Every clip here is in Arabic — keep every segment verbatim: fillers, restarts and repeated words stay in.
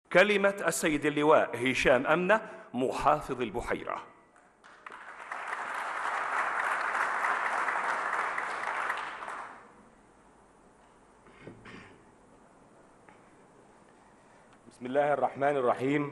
كلمة السيد اللواء هشام أمنة محافظ البحيرة. بسم الله الرحمن الرحيم.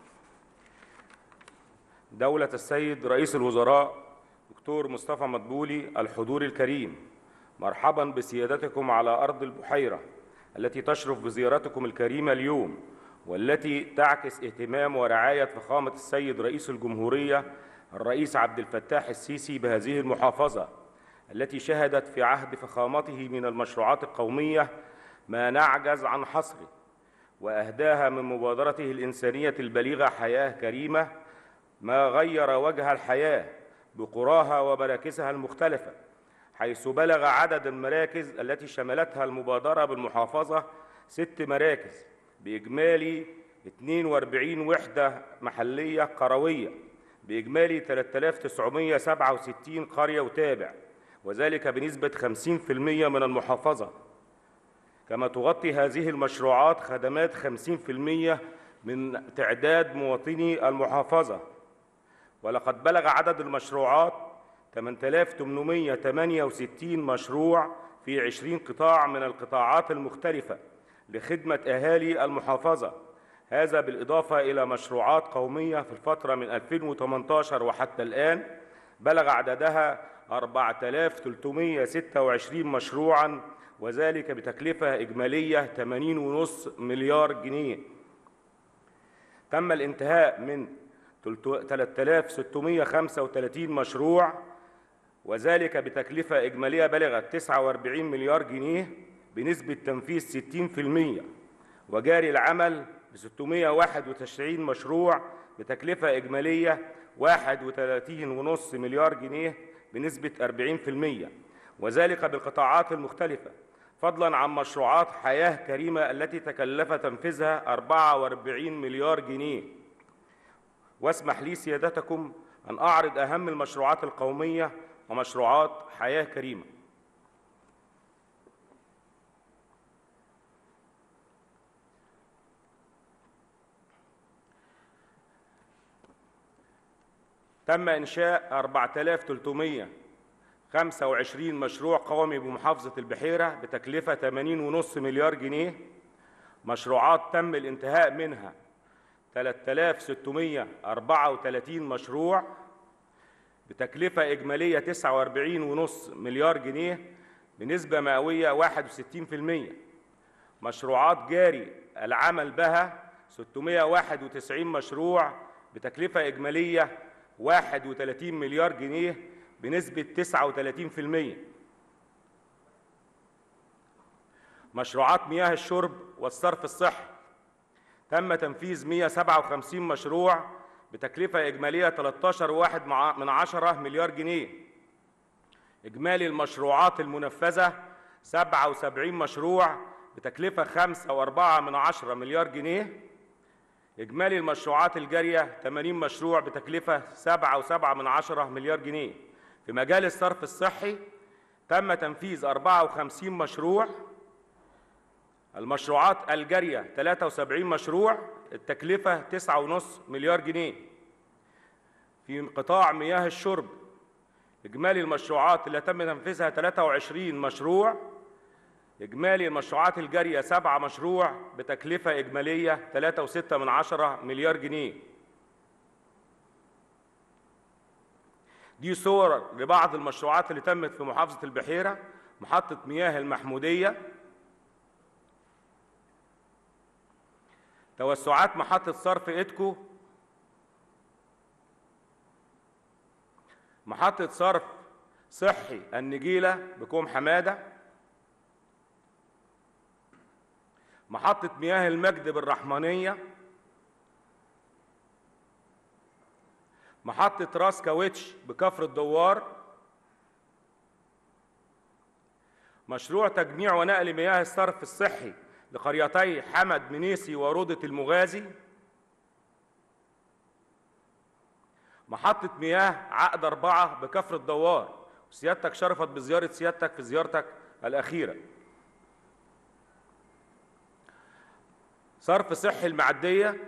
دولة السيد رئيس الوزراء دكتور مصطفى مدبولي الحضور الكريم، مرحبا بسيادتكم على أرض البحيرة التي تشرف بزيارتكم الكريمة اليوم، والتي تعكس اهتمام ورعاية فخامة السيد رئيس الجمهورية الرئيس عبد الفتاح السيسي بهذه المحافظة التي شهدت في عهد فخامته من المشروعات القومية ما نعجز عن حصره، وأهداها من مبادرته الإنسانية البليغة حياة كريمة ما غير وجه الحياة بقراها ومراكزها المختلفة، حيث بلغ عدد المراكز التي شملتها المبادرة بالمحافظة ست مراكز بإجمالي اثنين وأربعين وحدة محلية قروية بإجمالي ثلاثة آلاف وتسعمائة وسبعة وستين قرية وتابع، وذلك بنسبة خمسين بالمئة من المحافظة. كما تغطي هذه المشروعات خدمات خمسين بالمئة من تعداد مواطني المحافظة. ولقد بلغ عدد المشروعات ثمانية آلاف وثمانمائة وثمانية وستين مشروع في عشرين قطاع من القطاعات المختلفة لخدمة أهالي المحافظة، هذا بالإضافة إلى مشروعات قومية في الفترة من ألفين وثمانية عشر وحتى الآن بلغ عددها أربعة آلاف وثلاثمائة وستة وعشرين مشروعاً، وذلك بتكلفة إجمالية ثمانين فاصلة خمسة مليار جنيه. تم الانتهاء من ثلاثة آلاف وستمائة وخمسة وثلاثين مشروع، وذلك بتكلفة إجمالية بلغت تسعة وأربعين مليار جنيه بنسبة تنفيذ ستين بالمئة، وجاري العمل ب ستمائة وواحد وتسعين مشروع بتكلفة إجمالية واحد وثلاثين فاصلة خمسة مليار جنيه بنسبة أربعين بالمئة، وذلك بالقطاعات المختلفة، فضلاً عن مشروعات حياة كريمة التي تكلف تنفيذها أربعة وأربعين مليار جنيه. واسمح لي سيادتكم أن أعرض أهم المشروعات القومية ومشروعات حياة كريمة. تم إنشاء أربعة آلاف وثلاثمائة وخمسة وعشرين مشروع قومي بمحافظة البحيرة بتكلفة ثمانين فاصلة خمسة مليار جنيه. مشروعات تم الانتهاء منها ثلاثة آلاف وستمائة وأربعة وثلاثين مشروع بتكلفة إجمالية تسعة وأربعين فاصلة خمسة مليار جنيه بنسبة مئوية واحد وستين بالمئة. مشروعات جاري العمل بها ستمائة وواحد وتسعين مشروع بتكلفة إجمالية واحد وثلاثين مليار جنيه بنسبة تسعة وثلاثين بالمئة. مشروعات مياه الشرب والصرف الصحي تم تنفيذ مئة وسبعة وخمسين مشروع بتكلفة إجمالية ثلاثة عشر فاصلة واحد من عشرة مليار جنيه. إجمالي المشروعات المنفذة سبعة وسبعين مشروع بتكلفة خمسة فاصلة أربعة من عشرة مليار جنيه. إجمالي المشروعات الجارية ثمانين مشروع بتكلفة سبعة فاصلة سبعة من عشرة مليار جنيه. في مجال الصرف الصحي تم تنفيذ أربعة وخمسين مشروع، المشروعات الجارية ثلاثة وسبعين مشروع، التكلفة تسعة فاصلة خمسة مليار جنيه. في قطاع مياه الشرب إجمالي المشروعات اللي تم تنفيذها ثلاثة وعشرين مشروع، إجمالي المشروعات الجارية سبعة مشروع بتكلفة إجمالية ثلاثة فاصلة ستة من عشرة مليار جنيه. دي صور لبعض المشروعات اللي تمت في محافظة البحيرة. محطة مياه المحمودية، توسعات محطة صرف إيدكو، محطة صرف صحي النجيلة بكوم حمادة، محطة مياه المجد بالرحمانية، محطة راس كاوتش بكفر الدوار، مشروع تجميع ونقل مياه الصرف الصحي لقريتي حمد منيسي وروضة المغازي، محطة مياه عقد أربعة بكفر الدوار، وسيادتك شرفت بزيارة سيادتك في زيارتك الأخيرة. صرف صحي المعدية،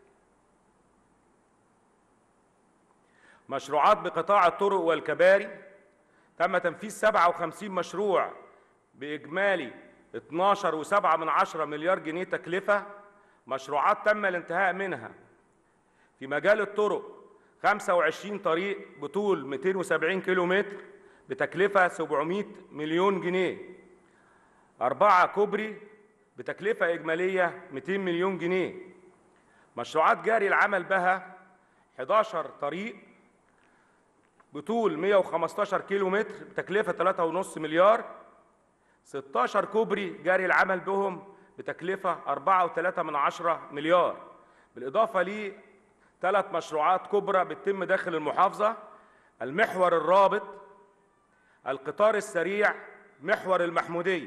مشروعات بقطاع الطرق والكباري، تم تنفيذ سبعة وخمسين مشروع بإجمالي اثناشر وسبعة من عشرة مليار جنيه تكلفة. مشروعات تم الانتهاء منها في مجال الطرق خمسة وعشرين طريق بطول مئتين وسبعين كيلو متر بتكلفة سبعمئة مليون جنيه، أربعة كوبري بتكلفة إجمالية مئتين مليون جنيه. مشروعات جاري العمل بها أحد عشر طريق بطول مئة وخمستاشر كيلو متر بتكلفة ثلاثة فاصلة خمسة مليار، ستة عشر كوبري جاري العمل بهم بتكلفة أربعة فاصلة ثلاثة من عشرة مليار، بالإضافة لي ثلاث مشروعات كبرى بتتم داخل المحافظة: المحور الرابط، القطار السريع، محور المحمودية.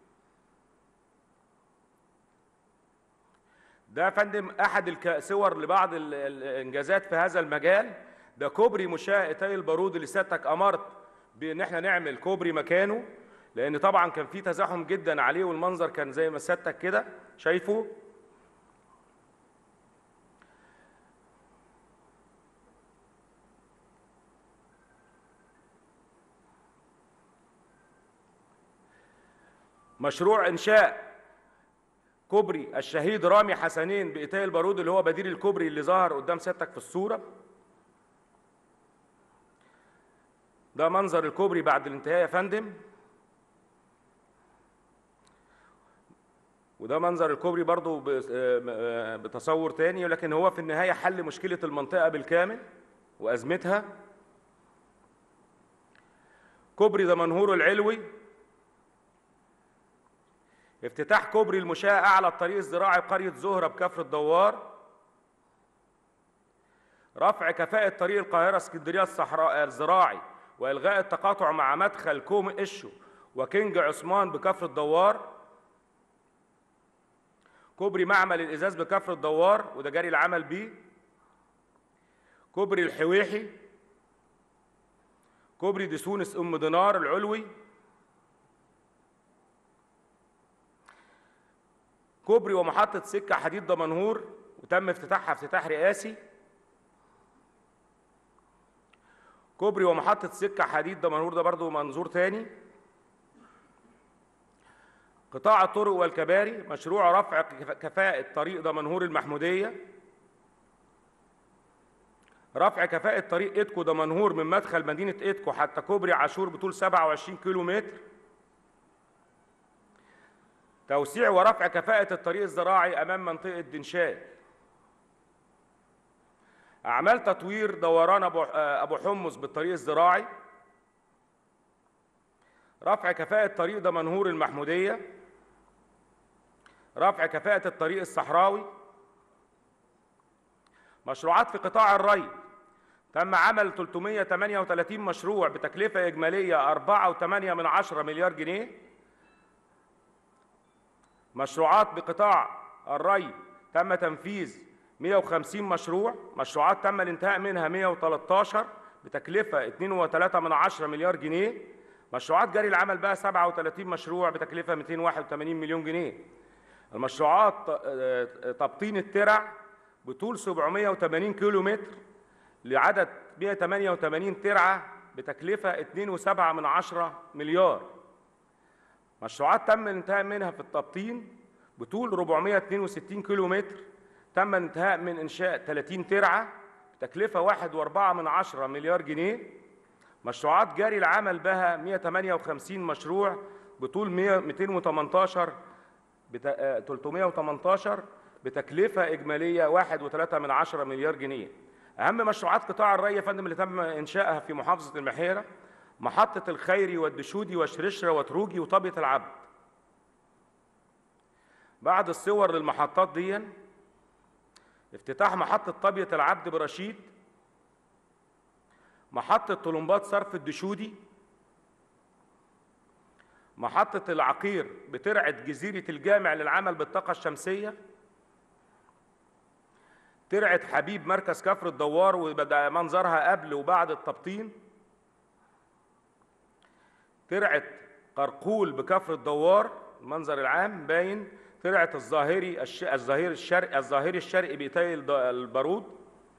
ده يا فندم أحد الصور لبعض الإنجازات في هذا المجال. ده كوبري مشاة إتاي البارود اللي سيادتك أمرت بإن احنا نعمل كوبري مكانه، لأن طبعا كان في تزاحم جدا عليه والمنظر كان زي ما سيادتك كده شايفه. مشروع إنشاء كوبري الشهيد رامي حسنين بإتاي البارود اللي هو بديل الكوبري اللي ظهر قدام سيادتك في الصورة. ده منظر الكوبري بعد الانتهاء يا فندم، وده منظر الكوبري برضو بتصور تاني، ولكن هو في النهاية حل مشكلة المنطقة بالكامل وأزمتها. كوبري دمنهور العلوي، افتتاح كوبري المشاة أعلى الطريق الزراعي بقرية زهرة بكفر الدوار، رفع كفاءة طريق القاهرة اسكندرية الصحراء الزراعي وإلغاء التقاطع مع مدخل كوم إشو وكينج عثمان بكفر الدوار، كوبري معمل الإزاز بكفر الدوار وده جاري العمل بيه، كوبري الحويحي، كوبري دسونس أم دينار العلوي، كوبري ومحطة سكة حديد دمنهور وتم افتتاحها افتتاح رئاسي، كوبري ومحطة سكة حديد دمنهور ده برضو منظور تاني. قطاع الطرق والكباري، مشروع رفع كفاءة طريق دمنهور المحمودية، رفع كفاءة طريق إيدكو دمنهور من مدخل مدينة إيدكو حتى كوبري عاشور بطول سبعة وعشرين كيلو متر، توسيع ورفع كفاءة الطريق الزراعي أمام منطقة دنشال، أعمال تطوير دوران أبو حمص بالطريق الزراعي، رفع كفاءة طريق دمنهور المحمودية، رفع كفاءة الطريق الصحراوي. مشروعات في قطاع الري، تم عمل ثلاثمئة وثمانية وثلاثين مشروع بتكلفة إجمالية أربعة فاصلة ثمانية من عشرة مليار جنيه. مشروعات بقطاع الري تم تنفيذ مئة وخمسين مشروع، مشروعات تم الانتهاء منها مئة وثلاثة عشر بتكلفة اثنين فاصلة ثلاثة من عشرة مليار جنيه. مشروعات جاري العمل بقى سبعة وثلاثين مشروع بتكلفة مئتين وواحد وثمانين مليون جنيه. المشروعات تبطين الترع بطول سبعمئة وثمانين كيلو متر لعدد مئة وثمانية وثمانين ترعة بتكلفة اثنين فاصلة سبعة من عشرة مليار. مشروعات تم الانتهاء منها في التبطين بطول أربعمئة واثنين وستين كيلو متر، تم الانتهاء من إنشاء ثلاثين ترعة بتكلفة واحد فاصلة أربعة من عشرة مليار جنيه. مشروعات جاري العمل بها مئة وثمانية وخمسين مشروع بطول مئتين وثمانية عشر ثلاثمئة وثمانية عشر بتكلفة إجمالية واحد فاصلة ثلاثة من عشرة مليار جنيه. أهم مشروعات قطاع الري يا فندم اللي تم إنشائها في محافظة المحيرة: محطة الخيري والدشودي وشرشرة وتروجي وطابية العبد. بعد الصور للمحطات دي، افتتاح محطة طابية العبد برشيد، محطة طلمبات صرف الدشودي، محطة العقير بترعة جزيرة الجامع للعمل بالطاقة الشمسية، ترعة حبيب مركز كفر الدوار وبدأ منظرها قبل وبعد التبطين، ترعة قرقول بكفر الدوار المنظر العام باين، ترعة الظاهري الش... الظهير الشرقي الظاهري الشرقي بإيتاي البارود.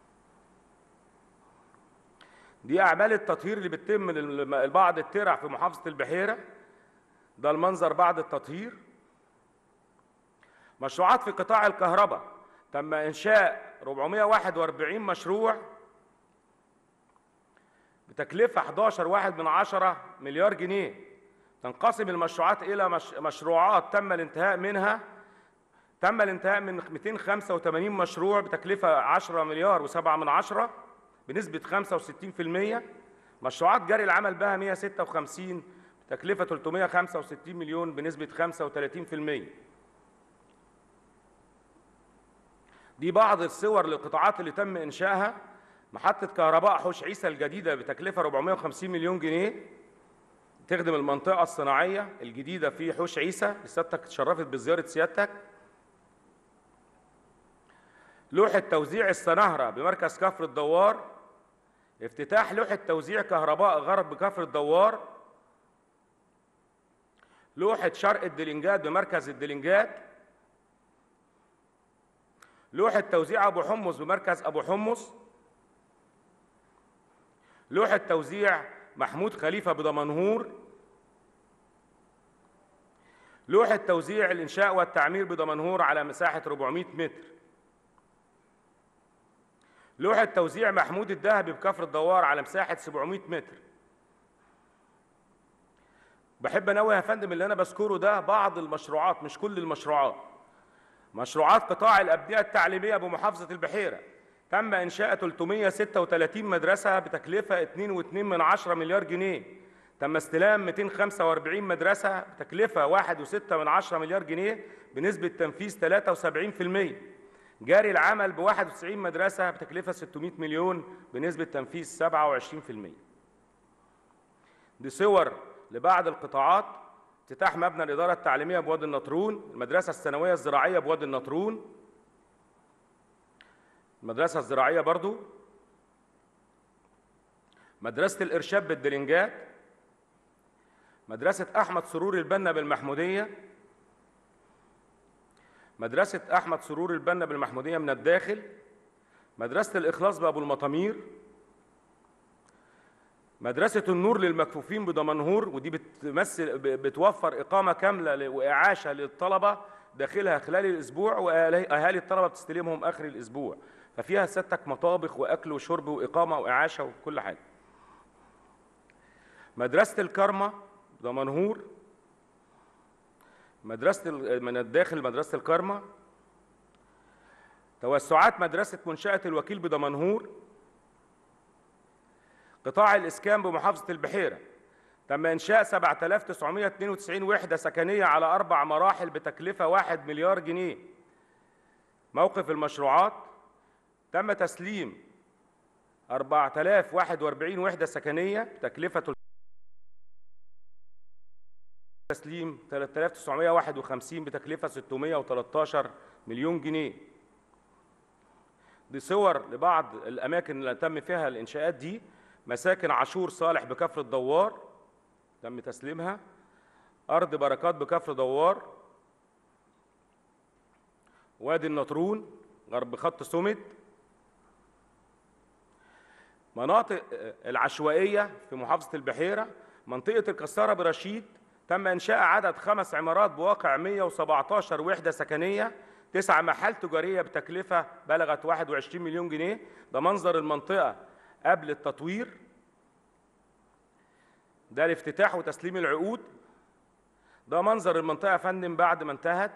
دي أعمال التطهير اللي بتتم من بعض الترع في محافظة البحيرة. ده المنظر بعد التطهير. مشروعات في قطاع الكهرباء، تم إنشاء أربعمائة وواحد وأربعين مشروع بتكلفة أحد عشر واحد من عشرة مليار جنيه. تنقسم المشروعات إلى مش... مشروعات تم الانتهاء منها تم الانتهاء من مئتين وخمسة وثمانين مشروع بتكلفة عشرة مليار وسبعة من عشرة بنسبة خمسة وستين بالمئة. مشروعات جاري العمل بها مئة وستة وخمسين بتكلفة ثلاثمائة وخمسة وستين مليون بنسبة خمسة وثلاثين بالمئة. دي بعض الصور للقطاعات اللي تم إنشائها. محطة كهرباء حوش عيسى الجديدة بتكلفة أربعمائة وخمسين مليون جنيه تخدم المنطقة الصناعية الجديدة في حوش عيسى. سيادتك تشرفت بزيارة سيادتك. لوحة توزيع السنهرة بمركز كفر الدوار، افتتاح لوحة توزيع كهرباء غرب بكفر الدوار. لوحة شرق الدلنجات بمركز الدلنجات. لوحة توزيع أبو حمص بمركز أبو حمص. لوحة توزيع محمود خليفة بدمنهور. لوحة توزيع الإنشاء والتعمير بدمنهور على مساحة أربعمائة متر. لوحة توزيع محمود الذهبي بكفر الدوار على مساحة سبعمائة متر. بحب انوه يا فندم اللي انا بذكره ده بعض المشروعات مش كل المشروعات. مشروعات قطاع الأبنية التعليمية بمحافظة البحيرة، تم إنشاء ثلاثمائة وستة وثلاثين مدرسة بتكلفة اثنين فاصلة اثنين من عشرة مليار جنيه. تم استلام مئتين وخمسة وأربعين مدرسة بتكلفة واحد فاصلة ستة من عشرة مليار جنيه بنسبة تنفيذ ثلاثة وسبعين بالمئة. جاري العمل ب واحد وتسعين مدرسة بتكلفة ستمائة مليون بنسبة تنفيذ سبعة وعشرين بالمئة. دي صور لبعض القطاعات. افتتاح مبنى الإدارة التعليمية بوادي النطرون، المدرسة الثانوية الزراعية بوادي النطرون، المدرسة الزراعية برضو، مدرسة الإرشاد بالدلنجات، مدرسة أحمد سرور البنا بالمحمودية، مدرسة أحمد سرور البنا بالمحمودية من الداخل، مدرسة الإخلاص بأبو المطامير، مدرسة النور للمكفوفين بدمنهور، ودي بتمثل بتوفر إقامة كاملة وإعاشة للطلبة داخلها خلال الأسبوع، وأهالي الطلبة بتستلمهم آخر الأسبوع، ففيها سيادتك مطابخ وأكل وشرب وإقامة وإعاشة وكل حاجة. مدرسة الكرمة بدمنهور، مدرسة من الداخل مدرسة الكرمة، توسعات مدرسة منشأة الوكيل بدمنهور. قطاع الإسكان بمحافظة البحيرة، تم إنشاء سبعة آلاف وتسعمائة واثنين وتسعين وحدة سكنية على أربع مراحل بتكلفة واحد مليار جنيه. موقف المشروعات، تم تسليم أربعة آلاف وواحد وأربعين وحدة سكنية بتكلفة تسليم ثلاثة آلاف وتسعمائة وواحد وخمسين بتكلفة ستمائة وثلاثة عشر مليون جنيه. دي صور لبعض الأماكن اللي تم فيها الإنشاءات دي. مساكن عاشور صالح بكفر الدوار تم تسليمها، أرض بركات بكفر دوار، وادي النطرون غرب خط سمت. مناطق العشوائية في محافظة البحيرة، منطقة الكسارة برشيد تم إنشاء عدد خمس عمارات بواقع مئة وسبعة عشر وحدة سكنية، تسع محال تجارية بتكلفة بلغت واحد وعشرين مليون جنيه. ده منظر المنطقة قبل التطوير. ده الافتتاح وتسليم العقود. ده منظر المنطقة يا فندم بعد ما انتهت.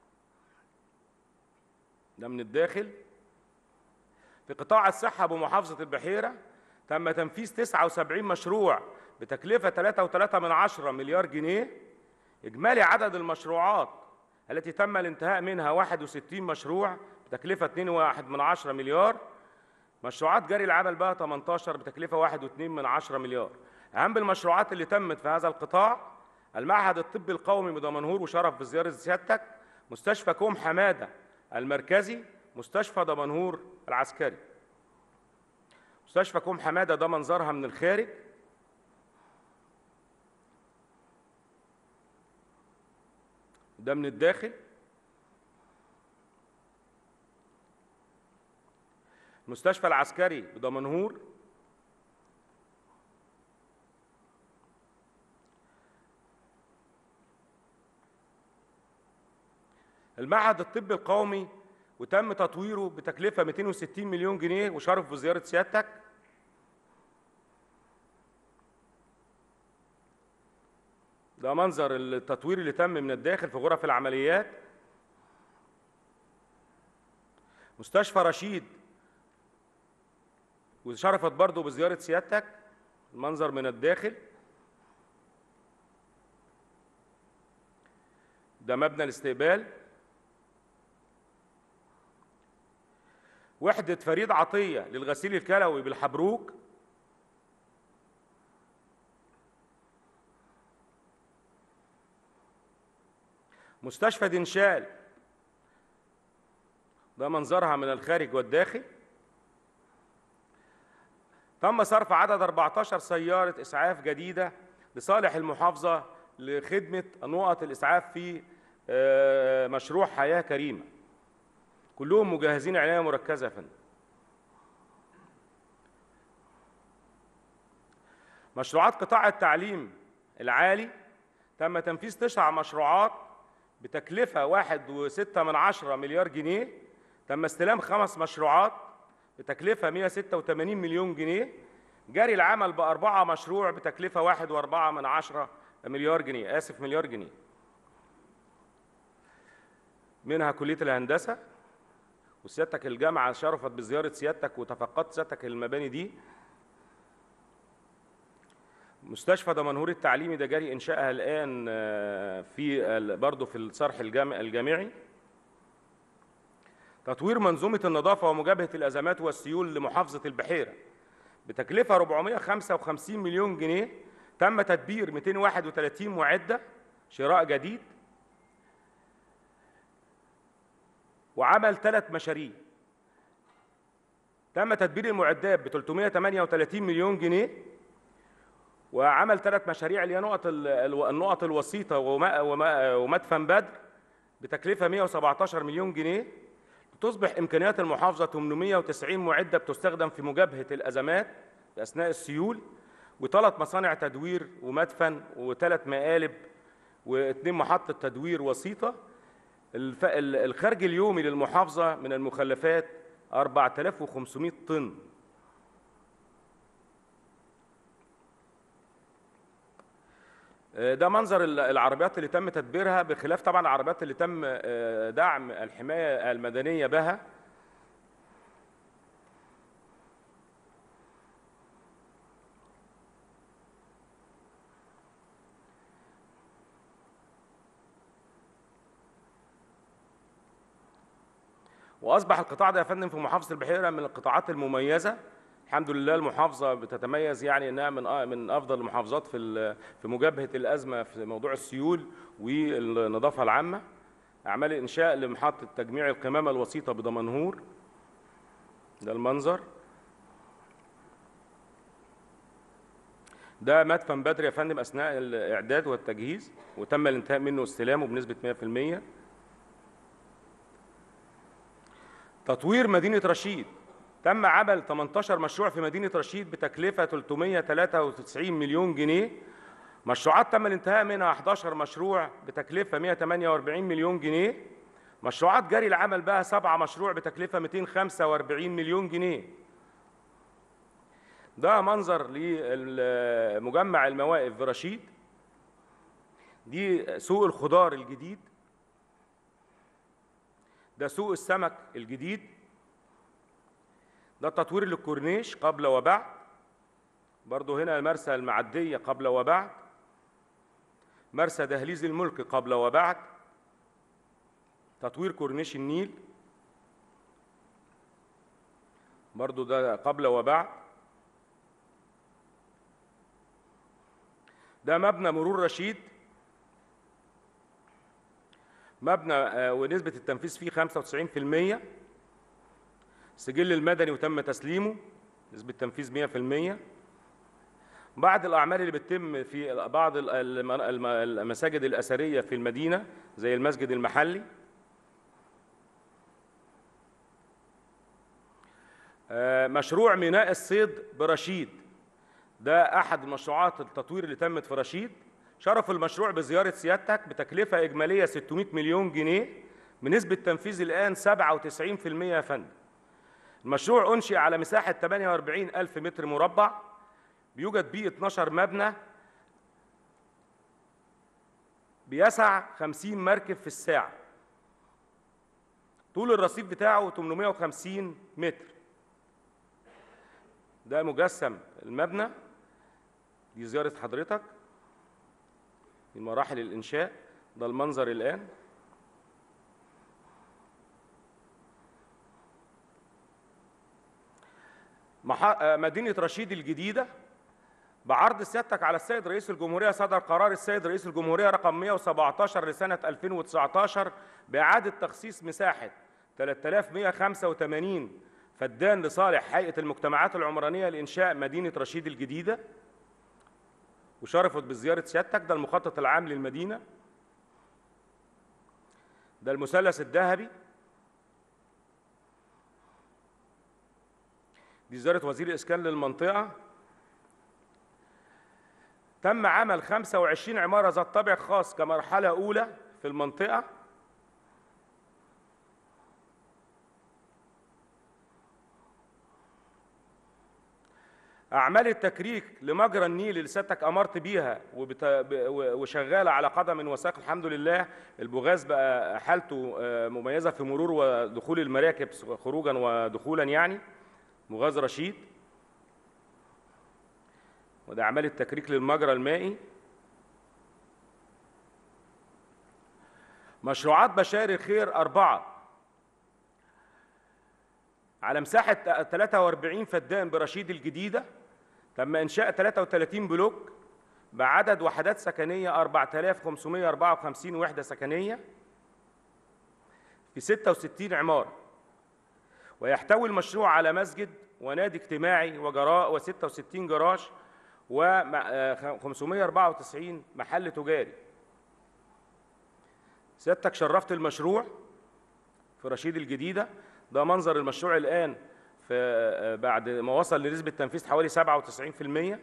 ده من الداخل. في قطاع الصحة بمحافظة البحيرة تم تنفيذ تسعة وسبعين مشروع بتكلفة ثلاثة فاصلة ثلاثة من عشرة مليار جنيه. إجمالي عدد المشروعات التي تم الانتهاء منها واحد وستين مشروع بتكلفة اثنين فاصلة واحد من عشرة مليار. مشروعات جاري العمل بها ثمانية عشر بتكلفة واحد فاصلة اثنين من عشرة مليار. أهم المشروعات اللي تمت في هذا القطاع: المعهد الطبي القومي بدمنهور وشرف بزيارة سيادتك، مستشفى كوم حمادة المركزي، مستشفى دمنهور العسكري. مستشفى كوم حمادة ده منظرها من الخارج. ده من الداخل. المستشفى العسكري بدمنهور، المعهد الطبي القومي وتم تطويره بتكلفة مئتين وستين مليون جنيه وشرف بزيارة سيادتك. ده منظر التطوير اللي تم من الداخل في غرف العمليات. مستشفى رشيد وشرفت برضه بزيارة سيادتك، المنظر من الداخل. ده مبنى الاستقبال. وحدة فريد عطية للغسيل الكلوي بالحبروك. مستشفى دنشال، ده منظرها من الخارج والداخل. تم صرف عدد أربعة عشر سيارة إسعاف جديدة لصالح المحافظة لخدمة نقط الإسعاف في مشروع حياة كريمة، كلهم مجهزين عناية مركزة يا فندم. مشروعات قطاع التعليم العالي، تم تنفيذ تسع مشروعات بتكلفة واحد وستة من عشرة مليار جنيه. تم استلام خمس مشروعات بتكلفة مئة وستة وثمانين مليون جنيه. جاري العمل بأربعة مشروع بتكلفة واحد وأربعة من عشرة مليار جنيه، آسف مليار جنيه. منها كلية الهندسة، وسيادتك الجامعة شرفت بزيارة سيادتك وتفقدت سيادتك المباني دي. مستشفى دمنهور التعليمي ده جاري إنشائها الآن في برضه في الصرح الجامعي. تطوير منظومة النظافة ومجابهة الأزمات والسيول لمحافظة البحيرة بتكلفة أربعمئة وخمسة وخمسين مليون جنيه. تم تدبير مئتين وواحد وثلاثين معدة شراء جديد، وعمل ثلاث مشاريع. تم تدبير المعدات ب ثلاثمئة وثمانية وثلاثين مليون جنيه، وعمل ثلاث مشاريع اللي هي نقط النقط الوسيطة ومدفن بدر بتكلفة مئة وسبعة عشر مليون جنيه. تصبح إمكانيات المحافظة ثمانمئة وتسعين معدة بتستخدم في مجابهة الأزمات أثناء السيول، وثلاث مصانع تدوير ومدفن وثلاث مقالب واثنين محطة تدوير وسيطة. الخرج اليومي للمحافظة من المخلفات أربعة آلاف وخمسمئة طن. ده منظر العربيات اللي تم تدبيرها، بخلاف طبعا العربيات اللي تم دعم الحماية المدنية بها. واصبح القطاع ده يا فندم في محافظه البحيره من القطاعات المميزه. الحمد لله المحافظه بتتميز يعني انها من من افضل المحافظات في في مجابهه الازمه في موضوع السيول والنظافه العامه. اعمال انشاء لمحطه تجميع القمامه الوسيطه بدمنهور، ده المنظر. ده مدفن بدر يا فندم اثناء الاعداد والتجهيز، وتم الانتهاء منه استلامه بنسبه مئة بالمئة. تطوير مدينة رشيد، تم عمل ثمانية عشر مشروع في مدينة رشيد بتكلفة ثلاثمئة وثلاثة وتسعين مليون جنيه. مشروعات تم الانتهاء منها أحد عشر مشروع بتكلفة مئة وثمانية وأربعين مليون جنيه. مشروعات جاري العمل بها سبعة مشروع بتكلفة مئتين وخمسة وأربعين مليون جنيه. ده منظر لمجمع المواقف برشيد. دي سوق الخضار الجديد، ده سوق السمك الجديد، ده تطوير للكورنيش قبل وبعد، برضو هنا مرسى المعدية قبل وبعد، مرسى دهليز الملك قبل وبعد، تطوير كورنيش النيل برضو ده قبل وبعد. ده مبنى مرور رشيد، مبنى ونسبة التنفيذ فيه خمسة وتسعين بالمئة. السجل المدني وتم تسليمه، نسبة تنفيذ مئة بالمئة. بعض الأعمال اللي بتتم في بعض المساجد الأثرية في المدينة زي المسجد المحلي. مشروع ميناء الصيد برشيد، ده أحد مشروعات التطوير اللي تمت في رشيد. شرف المشروع بزيارة سيادتك بتكلفة إجمالية ستمائة مليون جنيه بنسبة تنفيذ الآن سبعة وتسعين بالمئة يا فندم. المشروع أنشئ على مساحة ثمانية وأربعين ألف متر مربع، بيوجد بيه اثناشر مبنى، بيسع خمسين مركب في الساعة. طول الرصيف بتاعه ثمانمائة وخمسين متر. ده مجسم المبنى، دي زيارة حضرتك، دي مراحل الإنشاء، ده المنظر الآن. مدينة رشيد الجديدة، بعرض سيادتك على السيد رئيس الجمهورية صدر قرار السيد رئيس الجمهورية رقم مئة وسبعة عشر لسنة ألفين وتسعة عشر بإعادة تخصيص مساحة ثلاثة آلاف ومئة وخمسة وثمانين فدان لصالح هيئة المجتمعات العمرانية لإنشاء مدينة رشيد الجديدة، وشرفت بزيارة سيادتك. ده المخطط العام للمدينة، ده المثلث الذهبي، دي زيارة وزير الإسكان للمنطقة. تم عمل خمسة وعشرين عمارة ذات طابع خاص كمرحلة أولى في المنطقة. أعمال التكريك لمجرى النيل اللي سيادتك أمرت بيها وبت... وشغالة على قدم وساق الحمد لله. البوغاز بقى حالته مميزة في مرور ودخول المراكب خروجا ودخولا، يعني مغاز رشيد. وده أعمال التكريك للمجرى المائي. مشروعات بشار الخير أربعة على مساحة ثلاثة وأربعين فدان برشيد الجديدة، تم إنشاء ثلاثة وثلاثين بلوك بعدد وحدات سكنية أربعة آلاف وخمسمائة وأربعة وخمسين وحدة سكنية في ستة وستين عمارة. ويحتوي المشروع على مسجد ونادي اجتماعي وجراء وستة وستين جراج وخمسمائة وأربعة وتسعين محل تجاري. سيادتك شرفت المشروع في رشيد الجديدة. ده منظر المشروع الآن في بعد ما وصل لنسبة تنفيذ حوالي سبعة وتسعين بالمئة.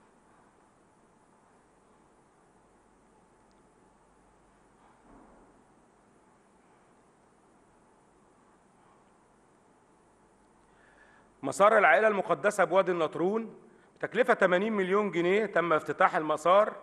مسار العائلة المقدسة بوادي النطرون بتكلفة ثمانين مليون جنيه، تم افتتاح المسار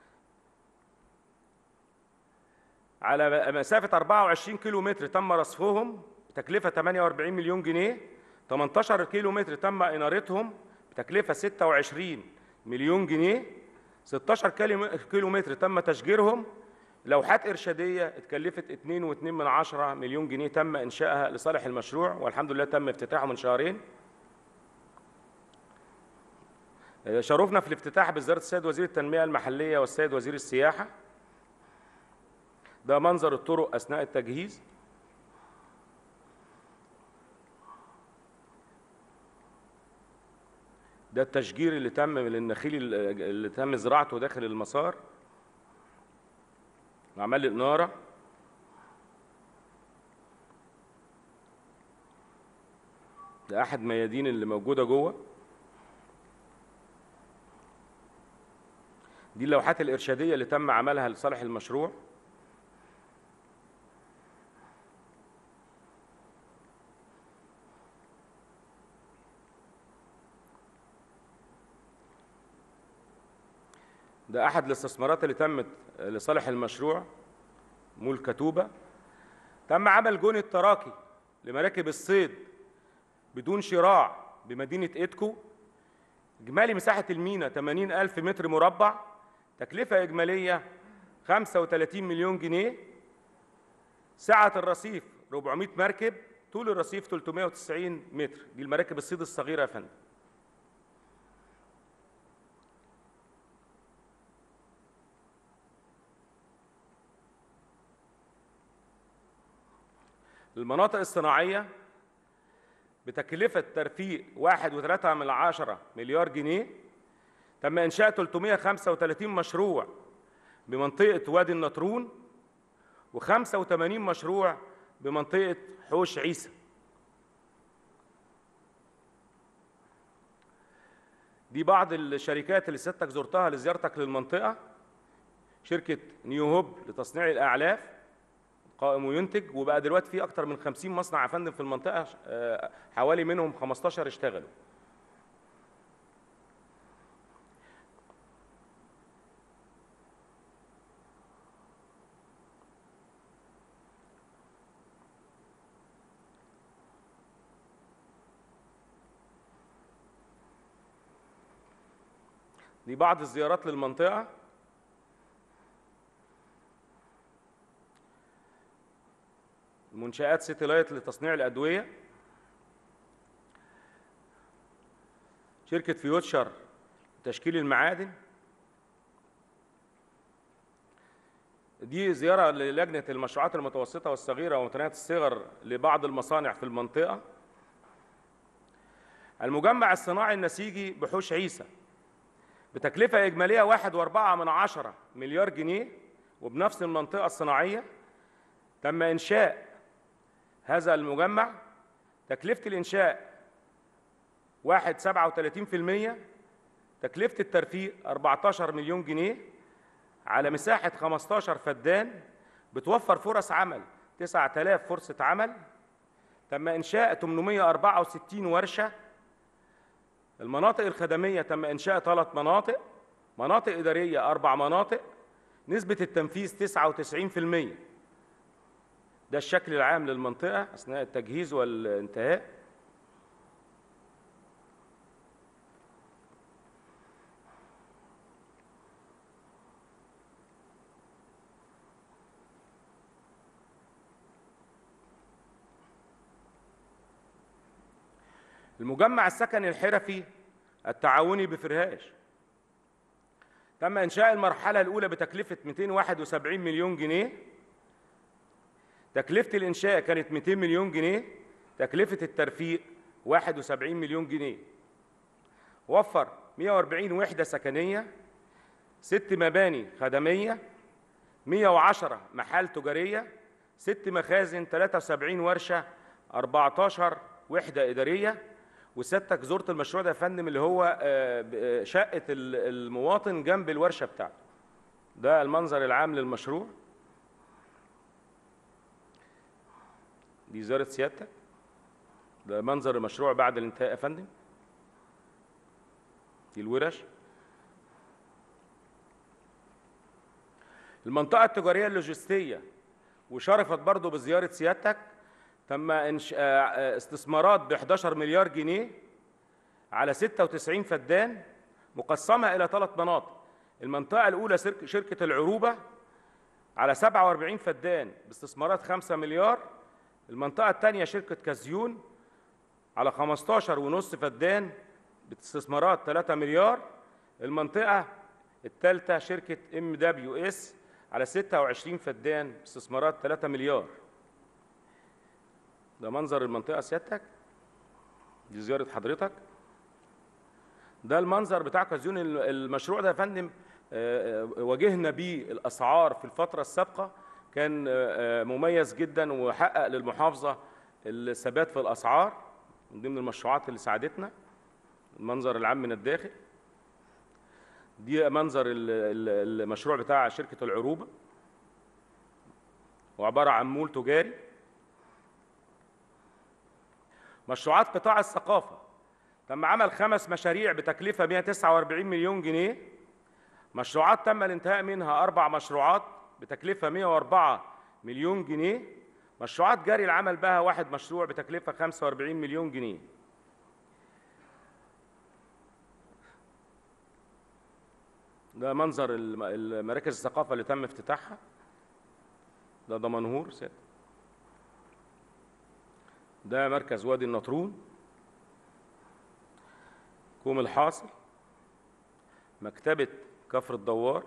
على مسافة أربعة وعشرين كيلو متر، تم رصفهم بتكلفة ثمانية وأربعين مليون جنيه. ثمانية عشر كيلو متر تم إنارتهم بتكلفة ستة وعشرين مليون جنيه. ستة عشر كيلو متر تم تشجيرهم. لوحات إرشادية اتكلفت اثنين فاصلة اثنين من عشرة مليون جنيه تم إنشائها لصالح المشروع، والحمد لله تم افتتاحه من شهرين. شرفنا في الافتتاح بزيارة السيد وزير التنمية المحلية والسيد وزير السياحة. ده منظر الطرق أثناء التجهيز. ده التشجير اللي تم للنخيل اللي تم زراعته داخل المسار، أعمال الإنارة. ده أحد ميادين اللي موجودة جوه. دي اللوحات الإرشادية اللي تم عملها لصالح المشروع. ده أحد الاستثمارات اللي تمت لصالح المشروع، مول كتوبة. تم عمل جون التراكي لمراكب الصيد بدون شراع بمدينة إيدكو. إجمالي مساحة الميناء ثمانين ألف متر مربع، تكلفة إجمالية خمسة وثلاثين مليون جنيه. سعة الرصيف أربعمائة مركب، طول الرصيف ثلاثمائة وتسعين متر. دي المراكب الصيد الصغيرة يا فندم. المناطق الصناعية بتكلفة ترفيق واحد فاصلة ثلاثة من عشرة مليار جنيه، تم إنشاء ثلاثمائة وخمسة وثلاثين مشروع بمنطقة وادي النطرون وخمسة وثمانين مشروع بمنطقة حوش عيسى. دي بعض الشركات اللي سيادتك زرتها لزيارتك للمنطقة. شركة نيو هوب لتصنيع الأعلاف، قائم وينتج، وبقى دلوقتي في أكتر من خمسين مصنع يا فندم في المنطقة، حوالي منهم خمستاشر اشتغلوا. دي بعض الزيارات للمنطقة. منشآت سيتي لايت لتصنيع الأدوية. شركة فيوتشر لتشكيل المعادن. دي زيارة للجنة المشروعات المتوسطة والصغيرة ومتناهية الصغر لبعض المصانع في المنطقة. المجمع الصناعي النسيجي بحوش عيسى بتكلفة إجمالية واحد وأربعة من عشرة مليار جنيه، وبنفس المنطقة الصناعية. تم إنشاء هذا المجمع، تكلفة الإنشاء واحد سبعة وثلاثين في المية، تكلفة الترفيق أربعتاشر مليون جنيه، على مساحة خمستاشر فدان، بتوفر فرص عمل تسعة آلاف فرصة عمل. تم إنشاء ثمانمائة وأربعة وستين ورشة. المناطق الخدمية تم إنشاء ثلاث مناطق، مناطق إدارية أربع مناطق، نسبة التنفيذ تسعة وتسعين في المية. ده الشكل العام للمنطقة أثناء التجهيز والانتهاء. المجمع السكني الحرفي التعاوني بفرهاش، تم إنشاء المرحلة الأولى بتكلفة مئتين وواحد وسبعين مليون جنيه. تكلفة الإنشاء كانت مئتين مليون جنيه، تكلفة الترفيق واحد وسبعين مليون جنيه. وفر مئة وأربعين وحدة سكنية، ست مباني خدمية، مئة وعشرة محال تجارية، ست مخازن، ثلاثة وسبعين ورشة، أربعتاشر وحدة إدارية. وسيادتك زرت المشروع ده يا فندم، اللي هو شقة المواطن جنب الورشة بتاعته. ده المنظر العام للمشروع. دي زيارة سيادتك. ده منظر المشروع بعد الانتهاء يا فندم. دي الورش. المنطقة التجارية اللوجستية، وشرفت برضو بزيارة سيادتك. تم استثمارات ب إحداشر مليار جنيه على ستة وتسعين فدان، مقسمة إلى ثلاث مناطق. المنطقة الأولى شركة العروبة على سبعة وأربعين فدان باستثمارات خمسة مليار. المنطقة الثانية شركة كازيون على خمستاشر ونص فدان باستثمارات ثلاثة مليار. المنطقة الثالثة شركة ام دبليو اس على ستة وعشرين فدان باستثمارات ثلاثة مليار. ده منظر المنطقة سيادتك. دي زيارة حضرتك. ده المنظر بتاع كازيون. المشروع ده يا فندم واجهنا بيه الأسعار في الفترة السابقة، كان مميز جدا وحقق للمحافظة الثبات في الأسعار، من ضمن المشروعات اللي ساعدتنا. المنظر العام من الداخل. دي منظر المشروع بتاع شركة العروبة، وعبارة عن مول تجاري. مشروعات قطاع الثقافة، تم عمل خمس مشاريع بتكلفة مئة وتسعة وأربعين مليون جنيه. مشروعات تم الانتهاء منها أربع مشروعات بتكلفة مئة وأربعة مليون جنيه. مشروعات جاري العمل بها واحد مشروع بتكلفة خمسة وأربعين مليون جنيه. ده منظر المراكز الثقافة اللي تم افتتاحها. ده دمنهور سيادة. ده مركز وادي النطرون. كوم الحاصل. مكتبة كفر الدوار.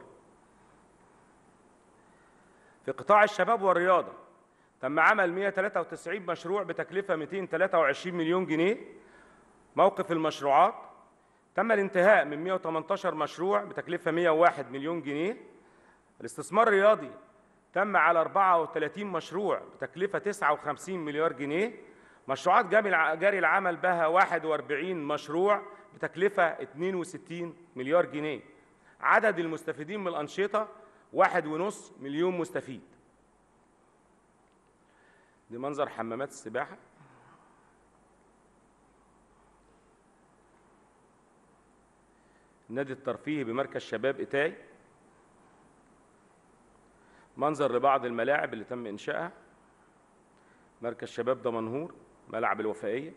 في قطاع الشباب والرياضة تم عمل مئة وثلاثة وتسعين مشروع بتكلفة مئتين وثلاثة وعشرين مليون جنيه. موقف المشروعات تم الانتهاء من مئة وثمانية عشر مشروع بتكلفة مئة وواحد مليون جنيه. الاستثمار الرياضي تم على أربعة وثلاثين مشروع بتكلفة تسعة وخمسين مليار جنيه. مشروعات جاري العمل بها واحد وأربعين مشروع بتكلفة اثنين وستين مليار جنيه. عدد المستفيدين من الأنشطة واحد ونص مليون مستفيد. دي منظر حمامات السباحة. النادي الترفيهي بمركز شباب إتاي. منظر لبعض الملاعب اللي تم إنشائها. مركز شباب دمنهور، ملعب الوفائية،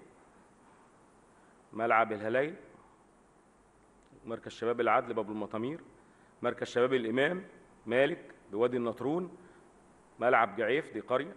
ملعب الهليل، مركز شباب العدل باب المطامير، مركز شباب الإمام مالك بوادي النطرون، ملعب جعيف دي قرية.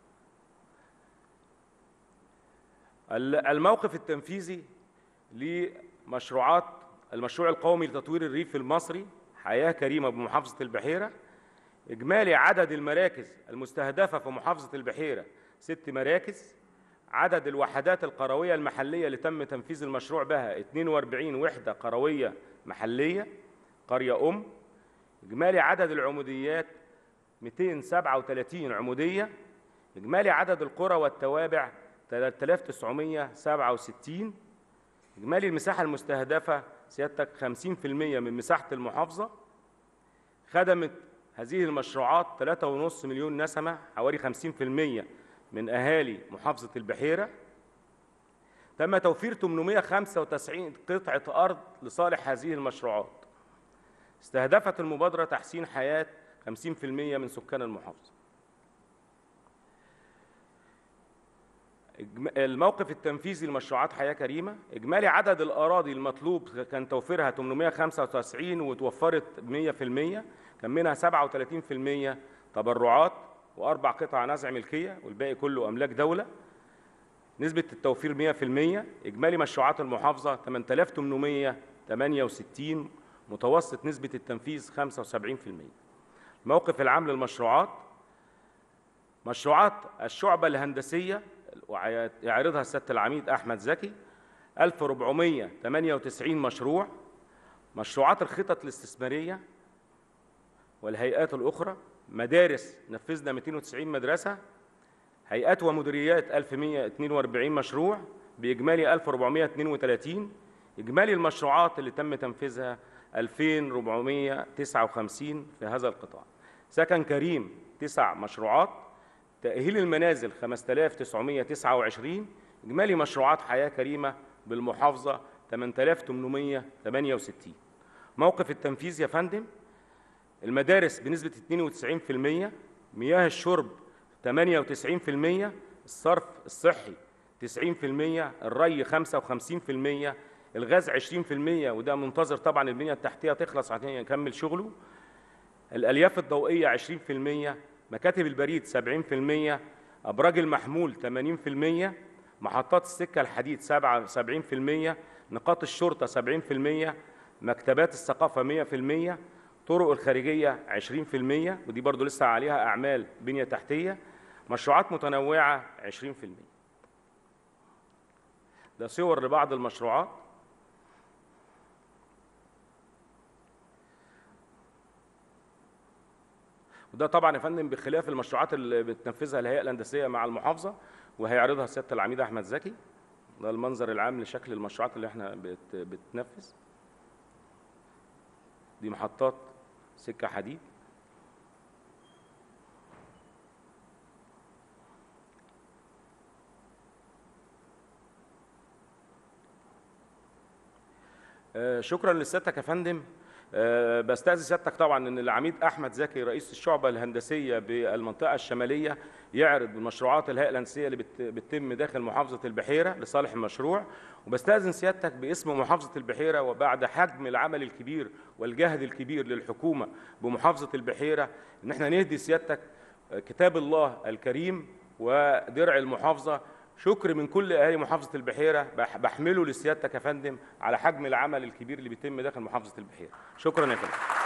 الموقف التنفيذي لمشروعات المشروع القومي لتطوير الريف المصري حياة كريمة بمحافظة البحيرة. إجمالي عدد المراكز المستهدفة في محافظة البحيرة ست مراكز. عدد الوحدات القروية المحلية اللي تم تنفيذ المشروع بها اثنين وأربعين وحدة قروية محلية قرية أم. إجمالي عدد العموديات مئتين وسبعة وثلاثين عمودية. إجمالي عدد القرى والتوابع ثلاثة آلاف وتسعمائة وسبعة وستين. إجمالي المساحة المستهدفة سيادتك خمسين بالمئة من مساحة المحافظة. خدمت هذه المشروعات ثلاثة ونص مليون نسمة، حوالي خمسين بالمئة من أهالي محافظة البحيرة. تم توفير ثمانمائة وخمسة وتسعين قطعة أرض لصالح هذه المشروعات. استهدفت المبادرة تحسين حياة خمسين بالمئة من سكان المحافظة. الموقف التنفيذي لمشروعات حياة كريمة. إجمالي عدد الأراضي المطلوب كان توفيرها ثمانمائة وخمسة وتسعين وتوفرت مئة بالمئة، كان منها سبعة وثلاثين بالمئة تبرعات وأربع قطع نزع ملكية والباقي كله أملاك دولة. نسبة التوفير مئة بالمئة. إجمالي مشروعات المحافظة ثمانية آلاف وثمانمائة وثمانية وستين، متوسط نسبة التنفيذ خمسة وسبعين بالمئة. الموقف العام للمشروعات. مشروعات الشعبة الهندسية يعرضها السيادة العميد أحمد زكي ألف وأربعمائة وثمانية وتسعين مشروع. مشروعات الخطط الاستثمارية والهيئات الأخرى. مدارس نفذنا مئتين وتسعين مدرسة. هيئات ومديريات ألف ومئة واثنين وأربعين مشروع بإجمالي ألف وأربعمائة واثنين وثلاثين. إجمالي المشروعات اللي تم تنفيذها ألفين وأربعمائة وتسعة وخمسين في هذا القطاع. سكن كريم تسع مشروعات. تأهيل المنازل خمسة آلاف وتسعمائة وتسعة وعشرين. إجمالي مشروعات حياة كريمة بالمحافظة ثمانية آلاف وثمانمائة وثمانية وستين. موقف التنفيذ يا فندم. المدارس بنسبة اثنين وتسعين بالمئة. مياه الشرب ثمانية وتسعين بالمئة. الصرف الصحي تسعين بالمئة. الري خمسة وخمسين بالمئة. الغاز عشرين بالمئة، وده منتظر طبعا البنية التحتية تخلص عشان يكمل شغله. الألياف الضوئية عشرين بالمئة. مكاتب البريد سبعين بالمئة. أبراج المحمول ثمانين بالمئة. محطات السكة الحديد سبعين بالمئة. نقاط الشرطة سبعين بالمئة. مكتبات الثقافة مئة بالمئة. طرق الخارجية عشرين بالمئة، ودي برضو لسه عليها أعمال بنية تحتية. مشروعات متنوعة عشرين بالمئة. ده صور لبعض المشروعات. وده طبعا يا فندم بخلاف المشروعات اللي بتنفذها الهيئة الهندسية مع المحافظة وهيعرضها سيادة العميد أحمد زكي. ده المنظر العام لشكل المشروعات اللي احنا بت بتنفذ. دي محطات سكة حديد. آه شكرا لسيادتك يا فندم. أه بستأذن سيادتك طبعا ان العميد احمد زكي رئيس الشعبه الهندسيه بالمنطقه الشماليه يعرض المشروعات الهيئه الهندسيه اللي بتتم داخل محافظه البحيره لصالح المشروع. وبستأذن سيادتك باسم محافظه البحيره وبعد حجم العمل الكبير والجهد الكبير للحكومه بمحافظه البحيره ان احنا نهدي سيادتك كتاب الله الكريم ودرع المحافظه. شكر من كل اهالي محافظه البحيره بحمله لسيادتك يا فندم على حجم العمل الكبير اللي بيتم داخل محافظه البحيره. شكرا يا فندم.